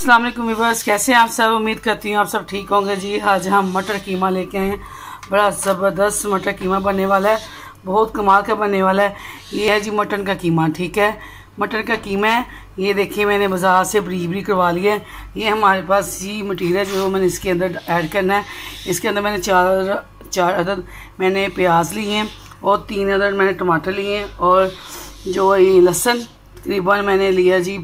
अस्सलाम वालेकुम व्यूअर्स, कैसे हैं आप सब। उम्मीद करती हूँ आप सब ठीक होंगे। जी आज हम मटर कीमा लेके आए हैं। बड़ा ज़बरदस्त मटर कीमा बनने वाला है, बहुत कमाल का बनने वाला है। ये है जी मटन का कीमा, ठीक है। मटन का कीमा है, ये देखिए मैंने बाज़ार से बरीक बरीक करवा लिया है। ये हमारे पास ये मटीरियल जो मैंने इसके अंदर ऐड करना है। इसके अंदर मैंने चार अदद मैंने प्याज लिए हैं और 3 अदद मैंने टमाटर लिए हैं। और जो ये लहसुन तकरीबन मैंने लिया जी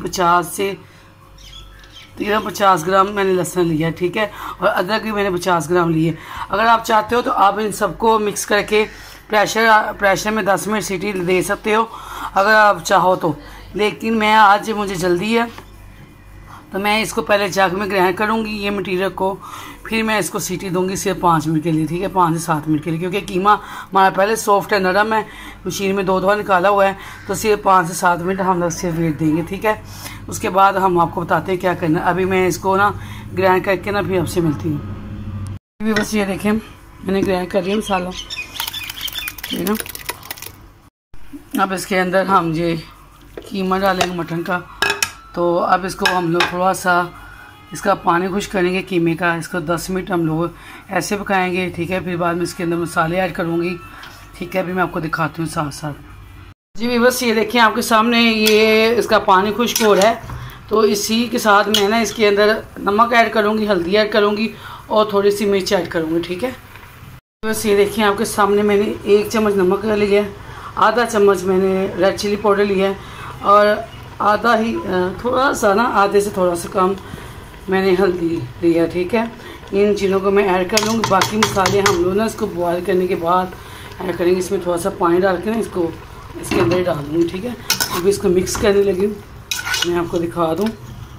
50 ग्राम मैंने लहसुन लिया, ठीक है। और अदरक भी मैंने 50 ग्राम लिए। अगर आप चाहते हो तो आप इन सबको मिक्स करके प्रेशर में 10 मिनट सीटी दे सकते हो अगर आप चाहो तो। लेकिन मैं आज मुझे जल्दी है तो मैं इसको पहले जग में ग्राइंड करूँगी ये मटीरियल को, फिर मैं इसको सीटी दूंगी सिर्फ 5 मिनट के लिए, ठीक है। 5 से 7 मिनट के लिए, क्योंकि कीमा हमारा पहले सॉफ्ट है, नरम है, मशीन में 2 दफ़ा निकाला हुआ है। तो सिर्फ 5 से 7 मिनट हम लोग सिर्फ वेट देंगे, ठीक है। उसके बाद हम आपको बताते हैं क्या करना है। अभी मैं इसको ना ग्राइंड करके ना फिर आपसे मिलती हूँ। अभी बस ये देखें मैंने ग्राइंड कर लिया मसाला, ठीक है। अब इसके अंदर हम ये कीमा डालेंगे मटन का। तो अब इसको हम लोग थोड़ा सा इसका पानी खुश करेंगे कीमे का। इसको 10 मिनट हम लोग ऐसे पकाएंगे, ठीक है। फिर बाद में इसके अंदर मसाले ऐड करूँगी, ठीक है। अभी मैं आपको दिखाती हूँ साथ साथ। जी बस ये देखिए आपके सामने ये इसका पानी खुश्क हो रहा है। तो इसी के साथ मैं ना इसके अंदर नमक ऐड करूँगी, हल्दी ऐड करूँगी और थोड़ी सी मिर्च ऐड करूँगी, ठीक है। बस ये देखिए आपके सामने मैंने 1 चम्मच नमक लिया है, आधा चम्मच मैंने रेड चिली पाउडर लिया है और आधा ही थोड़ा सा ना आधे से थोड़ा सा कम मैंने हल्दी लिया, ठीक है। इन चीज़ों को मैं ऐड कर लूँगी। बाकी मसाले हम लोग ना इसको बॉयल करने के बाद ऐड करेंगे। इसमें थोड़ा सा पानी डाल के ना इसको इसके अंदर ही डाल दूँगी, ठीक है। अभी इसको मिक्स करने लगी हूँ, मैं आपको दिखा दूँ।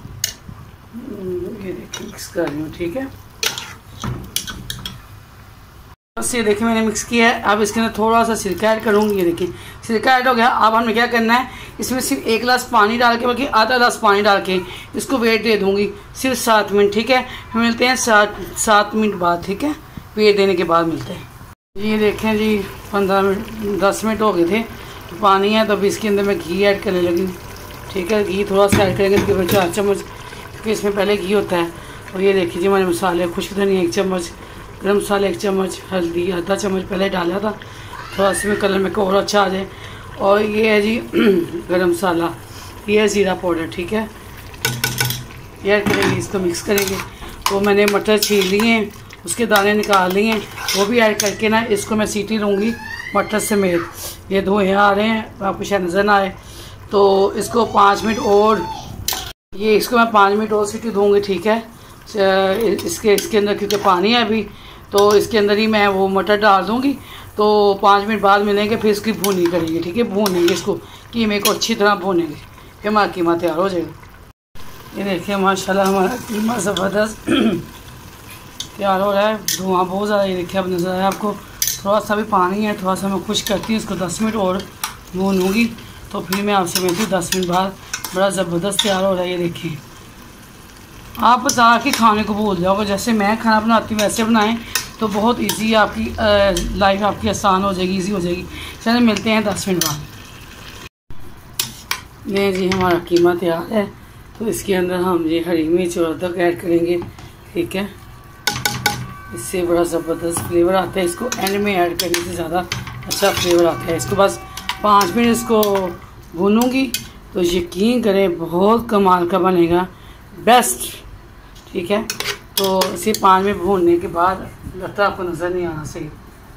ये देखिए मिक्स कर रही हूँ, ठीक है। बस ये देखिए मैंने मिक्स किया है। अब इसके अंदर थोड़ा सा सिरका ऐड करूँगी। ये देखिए सिरका ऐड हो गया। अब हमें क्या करना है, इसमें सिर्फ 1 गिलास पानी डाल के, बल्कि आधा गिलास पानी डाल के इसको वेट दे दूँगी सिर्फ 7 मिनट, ठीक है। फिर मिलते हैं 7 मिनट बाद, ठीक है। वेट देने के बाद मिलते हैं। ये देखें जी 10 मिनट हो गए थे। तो पानी है तो अभी इसके अंदर मैं घी ऐड करने लगी, ठीक है। घी थोड़ा सा ऐड करेंगे तकरीबन 4 चम्मच, क्योंकि इसमें पहले घी होता है। और ये देखिए जी मैंने मसाले खुश्क धनिया 1 चम्मच, गरम मसाला 1 चम्मच, हल्दी आधा चम्मच पहले डाला था, थोड़ा इसमें कलर में और अच्छा आ जाए। और ये है जी गरम मसाला, ये है ज़ीरा पाउडर, ठीक है। ये ऐड करेंगे, इसको मिक्स करेंगे। तो मैंने मटर छील लिए हैं, उसके दाने निकाल लिए हैं, वो भी ऐड करके ना इसको मैं सीटी लूँगी मटर समेत। ये धुएँ आ रहे हैं, आपको शायद नज़र ना आए। तो इसको 5 मिनट और इसको मैं 5 मिनट और सीटी दूँगी, ठीक है। इसके अंदर क्योंकि पानी है अभी, तो इसके अंदर ही मैं वो मटर डाल दूँगी। तो 5 मिनट बाद मिलेंगे, फिर इसकी भूनी करेंगे, ठीक है। भूनेंगे इसको, कीमे को अच्छी तरह भूनेंगे, फिर हमारा कीमा तैयार हो जाएगा। ये देखिए माशाल्लाह हमारा कीमा ज़बरदस्त तैयार हो रहा है। धुआं बहुत ज़्यादा ये देखिए अब नज़र आया आपको। थोड़ा सा भी पानी है, थोड़ा सा मैं खुश्क करती हूँ इसको, 10 मिनट और भूनूँगी। तो फिर मैं आपसे मिलती हूँ 10 मिनट बाद। बड़ा ज़बरदस्त तैयार हो रहा है। ये देखिए आप बता के खाने को भूल जाओगे। जैसे मैं खाना बनाती हूँ वैसे बनाएं तो बहुत इजी आपकी लाइफ आपकी आसान हो जाएगी, इजी हो जाएगी। चलिए मिलते हैं 10 मिनट बाद। ये जी हमारा कीमा तैयार है। तो इसके अंदर हम ये हरी मिर्च और अदरक ऐड करेंगे, ठीक है। इससे बड़ा ज़बरदस्त फ्लेवर आता है। इसको एंड में ऐड करने से ज़्यादा अच्छा फ्लेवर आता है। इसको बस 5 मिनट इसको भूनूँगी तो यकीन करें बहुत कमाल का बनेगा, बेस्ट, ठीक है। तो इसे 5 मिनट भूनने के बाद लगता है आपको नज़र नहीं आना सही।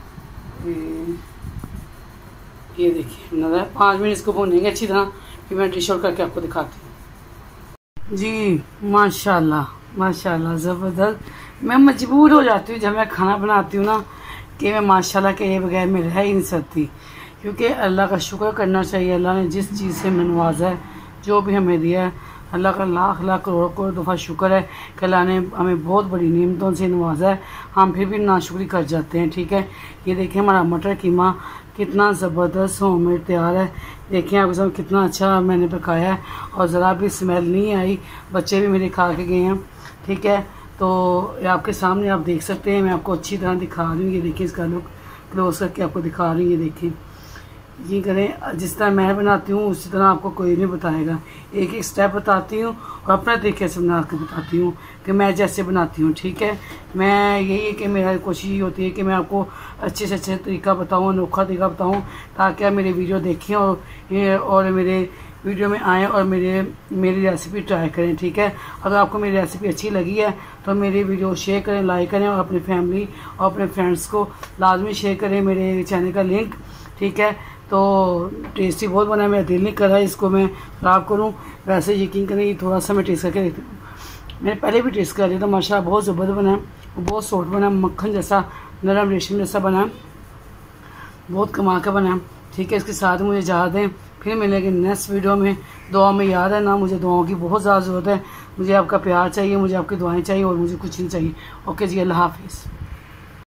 ये देखिए नज़र 5 मिनट इसको भूनेंगे अच्छी तरह, फिर मैं डिश आउट करके आपको दिखाती हूँ। जी माशाल्लाह माशाल्लाह ज़बरदस्त। मैं मजबूर हो जाती हूँ जब मैं खाना बनाती हूँ ना कि मैं माशाल्लाह के बगैर में रह ही नहीं सकती, क्योंकि अल्लाह का शुक्र करना चाहिए। अल्लाह ने जिस चीज़ से हमें नवाजा है, जो भी हमें दिया है, अल्लाह का लाख लाख करोड़ दफ़ा शुक्र है कि अल्लाह ने हमें बहुत बड़ी नेमतों से नवाजा है। हम फिर भी नाशुक्री कर जाते हैं, ठीक है। ये देखिए हमारा मटर कीमा कितना ज़बरदस्त होममेड तैयार है। देखिए आपके साथ कितना अच्छा मैंने पकाया है और ज़रा भी स्मेल नहीं आई। बच्चे भी मेरे खा के गए हैं, ठीक है। तो आपके सामने आप देख सकते हैं, मैं आपको अच्छी तरह दिखा रही हूँ। ये देखिए इसका लुक क्लोज करके आपको दिखा रही हूँ। ये देखिए ये करें, जिस तरह मैं बनाती हूँ उसी तरह आपको कोई नहीं बताएगा। एक एक स्टेप बताती हूँ और अपने तरीके से बना कर बताती हूँ कि मैं जैसे बनाती हूँ, ठीक है। मैं यही है कि मेरा कोशिश ये होती है कि मैं आपको अच्छे से अच्छे तरीका बताऊँ, अनोखा तरीका बताऊँ, ताकि आप मेरे वीडियो देखें और मेरे वीडियो में आएँ और मेरी रेसिपी ट्राई करें, ठीक है। अगर आपको मेरी रेसिपी अच्छी लगी है तो मेरी वीडियो शेयर करें, लाइक करें और अपनी फैमिली और अपने फ्रेंड्स को लाजमी शेयर करें मेरे चैनल का लिंक, ठीक है। तो टेस्टी बहुत बना है, मेरा दिल नहीं कर रहा है इसको मैं ख़राब करूं। वैसे यकीन करें ये थोड़ा सा मैं टेस्ट करके देखती हूँ। मैंने पहले भी टेस्ट कर लिया था, माशाल्लाह बहुत ज़बरदस्त बना है, बहुत सॉफ्ट बना, मक्खन जैसा, नरम रेशम जैसा बना, बहुत कमाल का बना, ठीक है। इसके साथ मुझे इजाज़त दें, फिर मिलेंगे नेक्स्ट वीडियो में। दुआ में याद है ना, मुझे दुआओं की बहुत ज़्यादा ज़रूरत है। मुझे आपका प्यार चाहिए, मुझे आपकी दुआएं चाहिए और मुझे कुछ नहीं चाहिए। ओके जी, अल्लाह हाफिज़।